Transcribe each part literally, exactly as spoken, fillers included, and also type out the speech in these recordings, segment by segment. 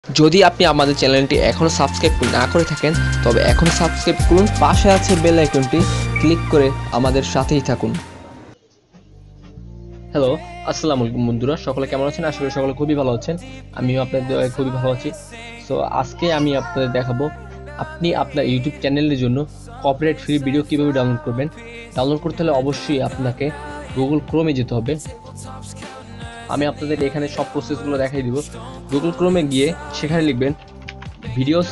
যদি আপনি আমাদের চ্যানেলটি এখনও সাবস্ক্রাইব না করে থাকেন তবে এখন সাবস্ক্রাইব করুন, পাশে আছে বেল আইকনটি ক্লিক করে আমাদের সাথেই থাকুন। হ্যালো, আসসালামু আলাইকুম বন্ধুরা, সকলে কেমন আছেন? আশা করি সকলে খুবই ভালো আছেন। আমিও আপনাদের খুবই ভালো আছি। সো আজকে আমি আপনাদের দেখাবো আপনি আপনার ইউটিউব চ্যানেলের জন্য কপিরাইট ফ্রি ভিডিও কীভাবে ডাউনলোড করবেন। ডাউনলোড করতে হলে অবশ্যই আপনাকে গুগল ক্রোমে যেতে হবে। আমি আপনাদের এখানে সব প্রসেসগুলো দেখাই দিব। গুগল ক্রোমে গিয়ে সেখানে লিখবেন videos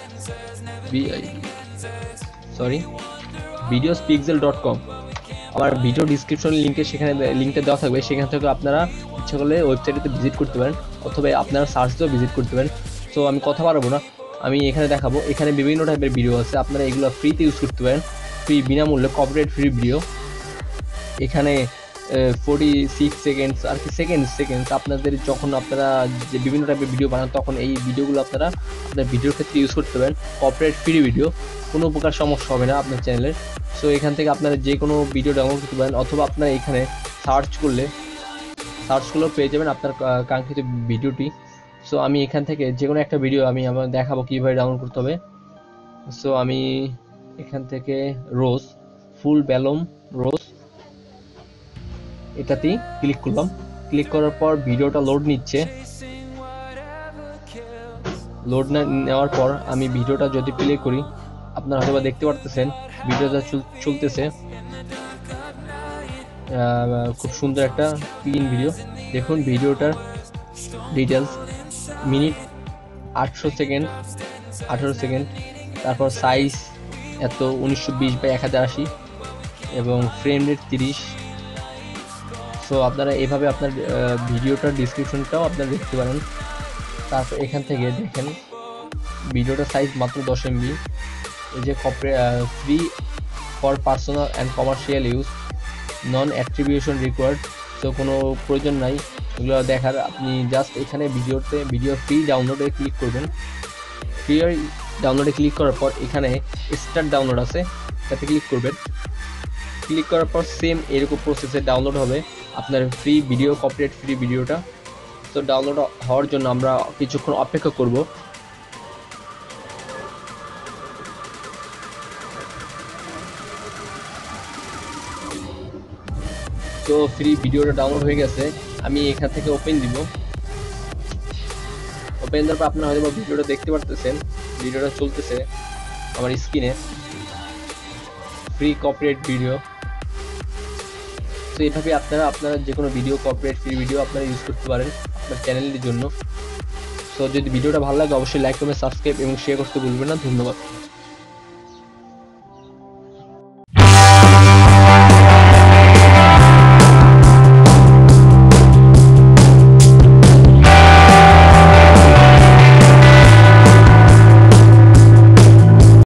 sorry videos pixel dot com. আমার ভিডিও ডিসক্রিপশন লিঙ্কে সেখানে লিঙ্কটা দেওয়া থাকবে, সেখান থেকে আপনারা ইচ্ছা করলে ওয়েবসাইটে ভিজিট করতে পারেন অথবা আপনারা সার্চ দিয়েও ভিজিট করতে পারেন। সো আমি কথা বাড়াবো না, আমি এখানে দেখাবো। এখানে বিভিন্ন টাইপের ভিডিও আছে, আপনারা এগুলো ফ্রিতে ইউজ করতে পারেন, ফ্রি বিনামূল্যে কপিরাইট ফ্রি ভিডিও। এখানে ফোর্টি সিক্স সেকেন্ডস আর কি সেকেন্ড সেকেন্ডস আপনাদের যখন আপনারা যে বিভিন্ন টাইপের ভিডিও বানান তখন এই ভিডিওগুলো আপনারা আপনার ভিডিওর ক্ষেত্রে ইউজ করতে পারেন। কপিরাইট ফ্রি ভিডিও, কোনো প্রকার সমস্যা হবে না আপনার চ্যানেলের। সো এখান থেকে আপনারা যে কোনো ভিডিও ডাউনলোড করতে পারেন অথবা আপনারা এখানে সার্চ করলে সার্চ করলেও পেয়ে যাবেন আপনার কাঙ্ক্ষিত ভিডিওটি। সো আমি এখান থেকে যে কোনো একটা ভিডিও আমি আমার দেখাবো কীভাবে ডাউনলোড করতে হবে। সো আমি এখান থেকে রোজ ফুল ভ্যালুম রোজ এটাতেই ক্লিক করলাম। ক্লিক করার পর ভিডিওটা লোড নিচ্ছে। লোড নেওয়ার পর আমি ভিডিওটা যদি প্লে করি, আপনারা হয়তো দেখতে পারতেছেন ভিডিওটা চলতেছে। খুব সুন্দর একটা ক্লিন ভিডিও। দেখুন ভিডিওটার ডিটেলস, মিনিট আটশো সেকেন্ড আঠারো সেকেন্ড, তারপর সাইজ এত উনিশশো বিশ বাই এক হাজার আশি এবং ফ্রেম রেট তিরিশ। সো আপনারা এভাবে আপনার ভিডিওটার ডিসক্রিপশনটাও আপনারা দেখতে পারেন। তারপর এখান থেকে দেখেন ভিডিওটার সাইজ মাত্র দশ এমবি। এই যে free for personal and commercial use, non attribution required. So কোনো প্রয়োজন নাই এগুলো দেখার। আপনি জাস্ট এখানে ভিডিওতে ভিডিও ফ্রি ডাউনলোডে ক্লিক করবেন। ফ্রি ডাউনলোডে ক্লিক করার পর এখানে স্টার্ট ডাউনলোড আছে, তাতে ক্লিক করবেন। ক্লিক করার পর সেম এরকম প্রসেসে ডাউনলোড হবে আপনার ফ্রি ভিডিও কপিরাইট ফ্রি ভিডিওটা। তো ডাউনলোড হওয়ার জন্য আমরা কিছুক্ষণ অপেক্ষা করব। তো ফ্রি ভিডিওটা ডাউনলোড হয়ে গেছে, আমি এখান থেকে ওপেন দিব। ওপেন দেওয়ার পর আপনারা হয়তো ভিডিওটা দেখতে পারতেছেন, ভিডিওটা চলতেছে আমার স্ক্রিনে, ফ্রি কপিরাইট ভিডিও। তো এইভাবে আপনারা আপনারা যে কোনো ভিডিও কপিরাইট ফ্রি ভিডিও আপনারা ইউজ করতে পারেন আপনার চ্যানেলের জন্য। সো যদি ভিডিওটা ভালো লাগে অবশ্যই লাইক কমেন্ট সাবস্ক্রাইব এবং শেয়ার করতে ভুলবেন না। ধন্যবাদ।